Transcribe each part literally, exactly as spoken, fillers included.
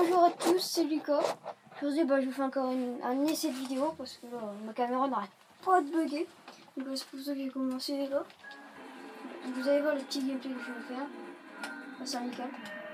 Bonjour à tous, c'est Lucas. Aujourd'hui, bah, je vous fais encore une, un essai de vidéo parce que là, ma caméra n'arrête pas de bugger. Donc, c'est pour ça que j'ai commencé là. Donc, vous allez voir le petit gameplay que je vais faire. Ah, c'est nickel.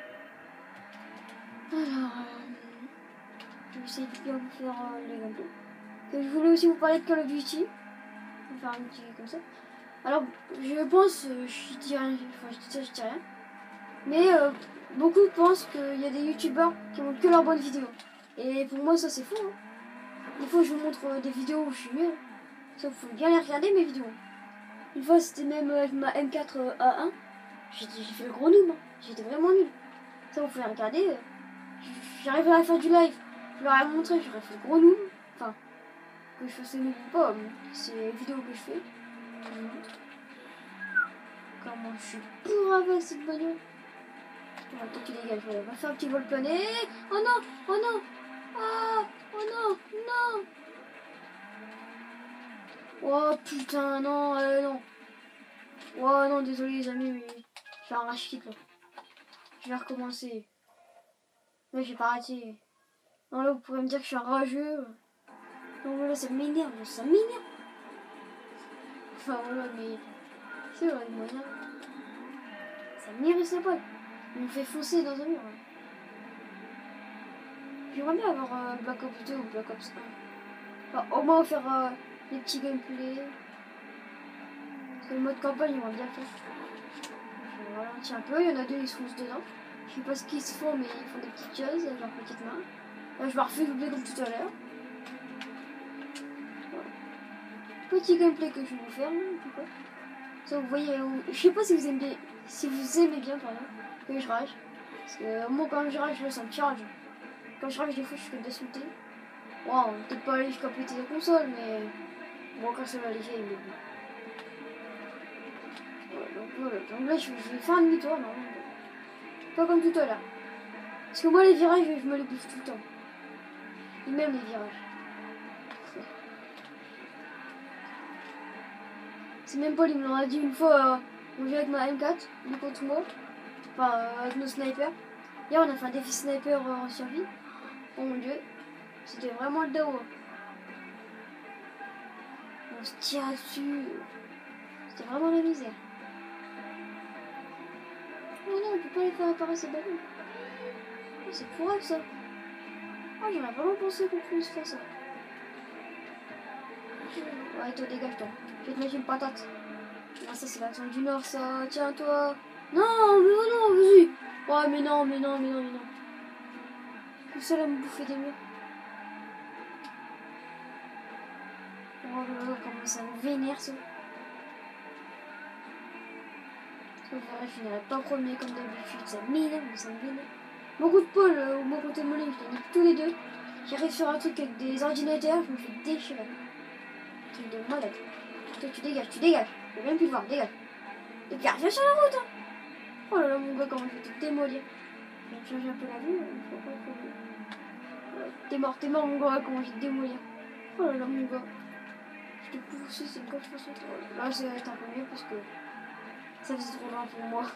Alors, euh, je vais essayer de bien vous faire euh, les gameplays. Et je voulais aussi vous parler de Call of Duty. Je vais faire un petit comme ça. Alors, je pense, euh, je dis rien, enfin, je dis ça, je dis rien. Mais euh, beaucoup pensent qu'il y a des youtubeurs qui montrent que leurs bonnes vidéos. Et pour moi, ça c'est faux. Hein. Des fois, je vous montre euh, des vidéos où je suis nul. Ça, faut bien les regarder, mes vidéos. Une fois, c'était même avec ma M quatre A un. J'ai fait le gros noob. Hein. J'étais vraiment nul. Ça, vous pouvez regarder. Euh, J'arrivais à faire du live. Je leur ai montré, j'aurais fait le gros noob. Enfin, que je fasse noob ou pas, c'est les vidéos que je fais. Je vous montre. Comment je suis pour avec cette bagnole. Voilà, toi tu dégages, voilà, on va faire un petit vol plané. Oh non, oh non, ah, oh non, non. Oh putain, non, euh, non. Oh non, désolé les amis, mais je vais un rage là. Je vais recommencer. Là, j'ai pas arrêté. Non, là, vous pourrez me dire que je suis un rageux. Non, voilà, ça m'énerve, ça m'énerve. Enfin, voilà, mais c'est vrai, moi, ça m'irrite les poils. On me fait foncer dans un mur. Hein. J'aimerais bien avoir euh, Black Ops deux ou Black Ops un. Enfin, au moins faire euh, des petits gameplays. Parce que le mode campagne, on va bien faire. Je vais ralentir un peu. Il y en a deux, ils se foncent dedans. Je sais pas ce qu'ils se font, mais ils font des petites choses avec leurs petites mains. Là, je me refais doubler comme tout à l'heure. Voilà. Petit gameplay que je vais vous faire. Là, ça, vous voyez, je sais pas si vous aimez, si vous aimez bien, pardon, que je rage. Parce que moi, quand je rage, là, ça me charge. Quand je rage, des fois, je fais d'insulter. Wow, peut-être pas aller jusqu'à péter la console, mais bon, quand ça va aller, il me dit. Voilà, donc voilà. Donc là, je vais faire un demi-tour, non. Pas comme tout à l'heure. Parce que moi, les virages, je me les bouffe tout le temps. Et même les virages. C'est même pas, il me l'a dit une fois, euh, on jouait avec ma M quatre, lui contre moi. Enfin, euh, avec nos snipers. Hier, on a fait un défi sniper euh, en survie. Oh mon dieu. C'était vraiment le dao. On se tire dessus. C'était vraiment la misère. Oh non, on peut pas les faire apparaître ces ballons. Oh, c'est pourri ça. Oh, j'aurais vraiment pensé qu'on puisse faire ça. Ouais, toi, dégage-toi. Je vais te mettre une patate. Ah, ça, c'est l'accent du Nord, ça. Tiens, toi. Non, mais oh non, vas-y. Ouais, mais non, mais non, mais non, mais non. Tout seul à me bouffer des murs. Oh là là, comment ça me vénère, ça. Je finirai pas premier comme d'habitude, ça m'énerve, mais ça me vénère. Mon coup de pôle euh, ou mon côté mollet, je les nique tous les deux. J'arrive sur un truc avec des ordinateurs, je me fais déchirer. Truc de malade. Toi, tu dégages, tu dégages. Je veux même plus te voir, dégage. Dégage, viens sur la route, hein. Oh là là, mon gars, comment je vais te démolir. Je vais changer un peu la vue, il faut pas que... T'es mort, t'es mort, mon gars, comment je vais te démolir. Oh là là, mon gars. Je te pousse, c'est quoi, je pense que... Là, ça va être un peu mieux parce que ça faisait trop loin pour moi.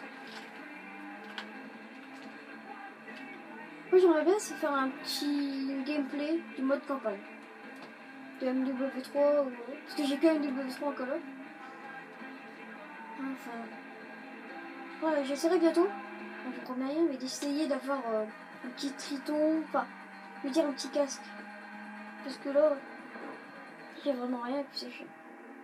Moi, j'aimerais bien c'est faire un petit gameplay du mode campagne. De M W trois ou... Parce que j'ai que M W trois en colo. Enfin... Ouais, j'essaierai bientôt. Je ne promets rien, mais d'essayer d'avoir euh, un petit triton, enfin, je veux dire un petit casque. Parce que là, j'ai vraiment rien et puis c'est chiant.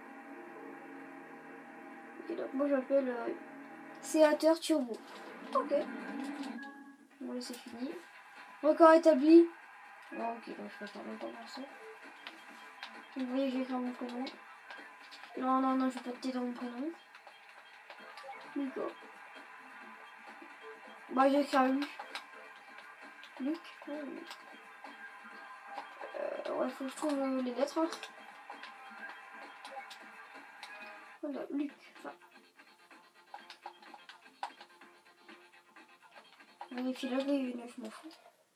Ok, donc moi j'appelle euh, Seater Turbo. Ok. Bon, là c'est fini. Record établi. Oh, ok, donc je vais faire longtemps pour ça. Vous voyez, je vais faire mon prénom. Non, non, non, je vais pas te dans mon prénom. D'accord. Bah, j'ai écrit Luc. Luc. Oh, Luc. Euh, ouais, faut que je trouve euh, les lettres. Hein. Voilà, Luc. Enfin. Vérifie là, oui, là, je m'en fous.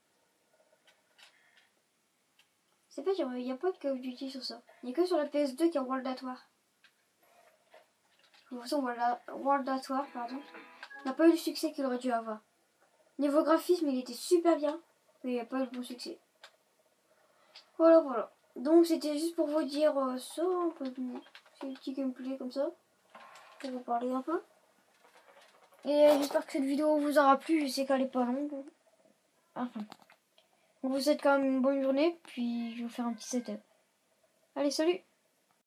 C'est pas, il n'y a pas de Call of Duty sur ça. Il n'y a que sur la P S deux qu'il y a World at War. De toute façon, World at War, pardon, n'a pas eu le succès qu'il aurait dû avoir. Niveau graphisme, il était super bien. mais il n'y a pas de bon succès. Voilà, voilà. Donc c'était juste pour vous dire euh, ça, un peu de c'est le petit gameplay comme ça, pour vous parler un peu. Et euh, j'espère que cette vidéo vous aura plu, je sais qu'elle est pas longue. Enfin. On vous souhaite quand même une bonne journée, puis je vais vous faire un petit setup. Allez, salut!